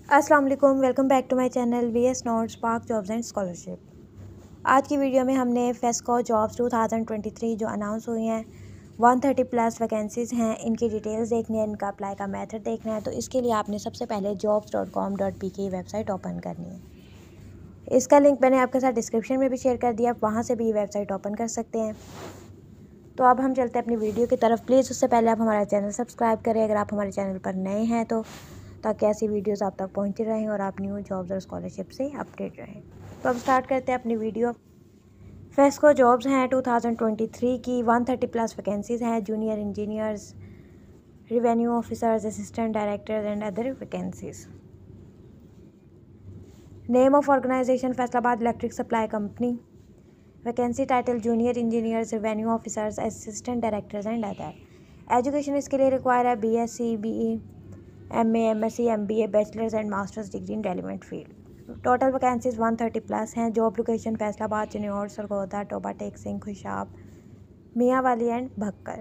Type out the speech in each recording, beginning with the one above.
अस्सलाम वालेकुम, welcome back to my channel VS notes spark jobs and scholarship. आज की वीडियो में हमने फेस्को जॉब्स 2023 जो अनाउंस हुई हैं 130 प्लस वैकेंसीज़ हैं, इनकी डिटेल्स देखनी है, इनका अप्लाई का मेथड देखना है। तो इसके लिए आपने सबसे पहले jobs.com.pk वेबसाइट ओपन करनी है। इसका लिंक मैंने आपके साथ डिस्क्रिप्शन में भी शेयर कर दिया, आप वहाँ से भी वेबसाइट ओपन कर सकते हैं। तो अब हम चलते हैं अपनी वीडियो की तरफ। प्लीज़ उससे पहले आप हमारा चैनल सब्सक्राइब करें अगर आप हमारे चैनल पर नए हैं, तो ताकि ऐसी वीडियोस आप तक पहुंचती रहें और आप न्यू जॉब्स और स्कॉलरशिप से अपडेट रहें। तो अब स्टार्ट करते हैं अपनी वीडियो। फेस्को जॉब्स हैं 2023 की, 130 प्लस वैकेंसीज़ हैं, junior engineers, revenue officers, assistant directors and other vacancies. Name of organisation Faisalabad electric supply company. Vacancy title junior engineers, revenue officers, assistant directors and other. Education इसके लिए require है BSc, BE, MA, MSc, MBA, bachelors and masters degree in relevant field. Total vacancies 130 plus हैं। Job location Faisalabad, Chiniot, Sargodha, Toba Tek Singh, Khushab, Mianwali and Bhakkar.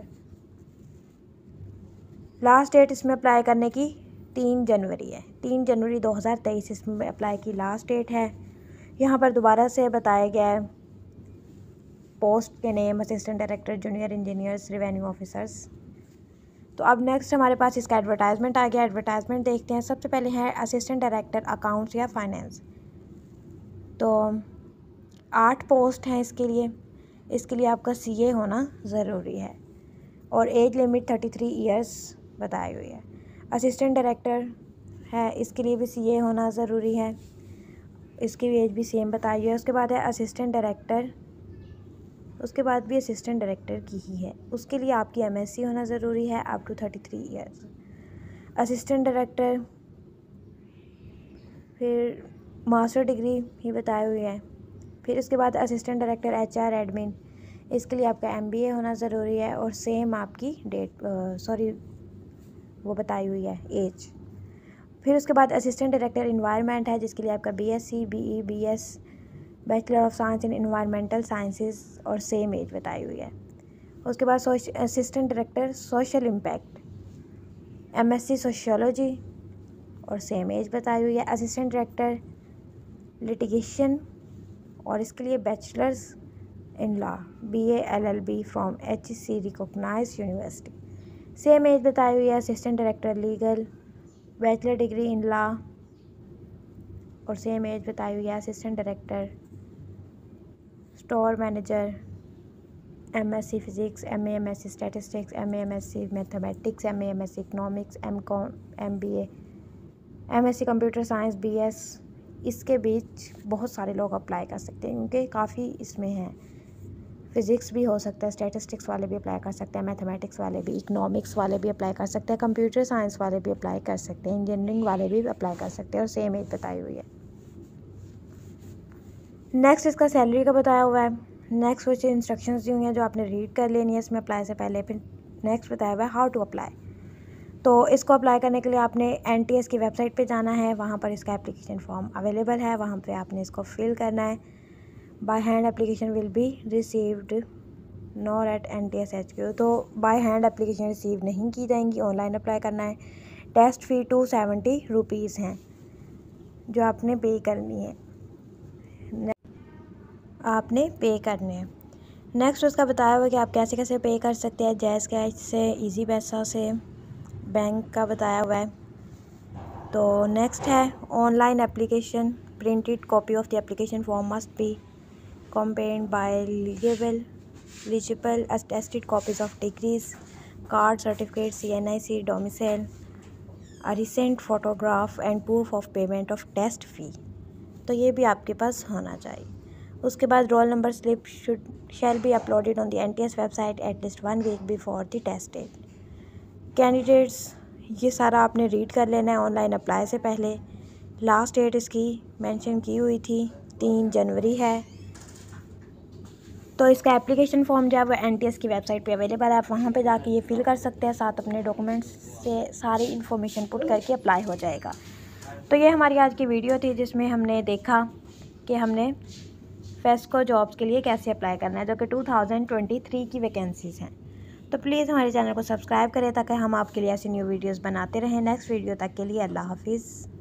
Last date इसमें apply करने की 3 जनवरी है। 3 जनवरी 2023 इसमें apply की लास्ट डेट है। यहाँ पर दोबारा से बताया गया है पोस्ट के name assistant director, junior engineers, revenue officers. तो अब नेक्स्ट हमारे पास इसका एडवर्टाइजमेंट आ गया। एडवर्टाइजमेंट देखते हैं। सबसे पहले है असिस्टेंट डायरेक्टर अकाउंट्स या फाइनेंस। तो 8 पोस्ट हैं इसके लिए। इसके लिए आपका CA होना ज़रूरी है और एज लिमिट 33 ईयर्स बताई हुई है। असिस्टेंट डायरेक्टर है, इसके लिए भी CA होना ज़रूरी है, इसकी भी एज भी सेम बताई हुई है। उसके बाद है असिस्टेंट डायरेक्टर, उसके बाद भी असिस्टेंट डायरेक्टर की ही है, उसके लिए आपकी MSc होना ज़रूरी है up to 33 years. Assistant director फिर मास्टर डिग्री ही बताई हुई है। फिर उसके बाद असिस्टेंट डायरेक्टर HR एडमिन, इसके लिए आपका MBA होना ज़रूरी है और सेम आपकी वो बताई हुई है एज। फिर उसके बाद असिस्टेंट डायरेक्टर इन्वायरमेंट है, जिसके लिए आपका BSc, BE, BS, bachelor of science in environmental sciences और सेम एज बताई हुई है। उसके बाद assistant director social impact, MSc sociology और सेम एज बताई हुई है। असिस्टेंट डायरेक्टर लिटिगेशन और इसके लिए bachelors in law, BA LLB from HEC recognised university, same as बताई हुई है। Assistant director legal, bachelor degree in law और सेम एज बताई हुई है। Assistant director store manager, MSc physics, MA MSc statistics, MA MSc mathematics, MA MSc economics, MCOM, MBA, MSc computer science, BS। इसके बीच बहुत सारे लोग अप्लाई कर सकते हैं क्योंकि काफ़ी इसमें हैं। फ़िज़िक्स भी हो सकता है, स्टैटिस्टिक्स वाले भी अप्लाई कर सकते हैं, मैथमेटिक्स वाले भी, इकनॉमिक्स वाले भी अप्लाई कर सकते हैं, कंप्यूटर साइंस वाले भी अप्लाई कर सकते हैं, इंजीनियरिंग वाले भी अप्लाई कर सकते हैं और सेम एज बताई हुई है। नेक्स्ट इसका सैलरी का बताया हुआ है। नेक्स्ट कुछ इंस्ट्रक्शंस दी हुई हैं जो आपने रीड कर लेनी है इसमें अप्लाई से पहले। फिर नेक्स्ट बताया हुआ है हाउ टू अप्लाई। तो इसको अप्लाई करने के लिए आपने NTS की वेबसाइट पे जाना है, वहाँ पर इसका एप्लीकेशन फॉर्म अवेलेबल है, वहाँ पे आपने इसको फिल करना है। By hand application will be received nor at NTS HQ। तो बाय हैंड एप्लीकेशन रिसीव नहीं की जाएंगी, ऑनलाइन अप्लाई करना है। टेस्ट फ़ी 270 रुपीज़ हैं जो आपने पे करनी है, आपने पे करने हैं। नेक्स्ट उसका बताया हुआ कि आप कैसे कैसे पे कर सकते हैं, जैज़ कैश से, इजी पैसा से, बैंक का बताया हुआ है। तो नेक्स्ट है online application, printed copy of the application form must be accompanied by eligible attested copies of degrees, card, certificate, CNIC, domicile, a recent photograph and proof of payment of test fee. तो ये भी आपके पास होना चाहिए। उसके बाद roll number slip shall be uploaded on the NTS website at least 1 week before the test date. Candidates, ये सारा आपने रीड कर लेना है ऑनलाइन अप्लाई से पहले। लास्ट डेट इसकी मेंशन की हुई थी 3 जनवरी है। तो इसका एप्लीकेशन फॉर्म जो है वो NTS की वेबसाइट पे अवेलेबल है, आप वहाँ पे जाके ये फिल कर सकते हैं, साथ अपने डॉक्यूमेंट्स से सारी इन्फॉर्मेशन पुट करके अप्लाई हो जाएगा। तो ये हमारी आज की वीडियो थी जिसमें हमने देखा कि हमने फेस्को जॉब्स के लिए कैसे अप्लाई करना है, जो कि 2023 की वैकेंसीज़ हैं। तो प्लीज़ हमारे चैनल को सब्सक्राइब करें ताकि हम आपके लिए ऐसी न्यू वीडियोस बनाते रहें। नेक्स्ट वीडियो तक के लिए अल्लाह हाफिज़।